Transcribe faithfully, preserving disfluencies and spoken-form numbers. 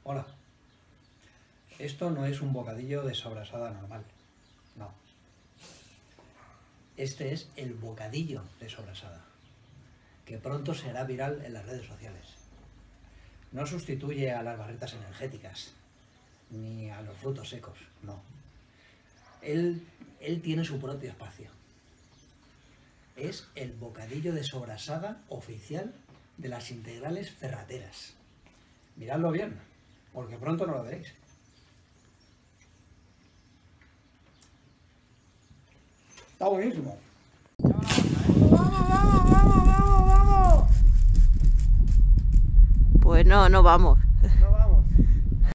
Hola. Esto no es un bocadillo de sobrasada normal, no. Este es el bocadillo de sobrasada, que pronto será viral en las redes sociales. No sustituye a las barritas energéticas, ni a los frutos secos, no. Él, él tiene su propio espacio. Es el bocadillo de sobrasada oficial de las integrales ferrateras. Miradlo bien, porque pronto no lo veréis. Está buenísimo. ¡Vamos, vamos, vamos, vamos, vamos! Pues no, no vamos.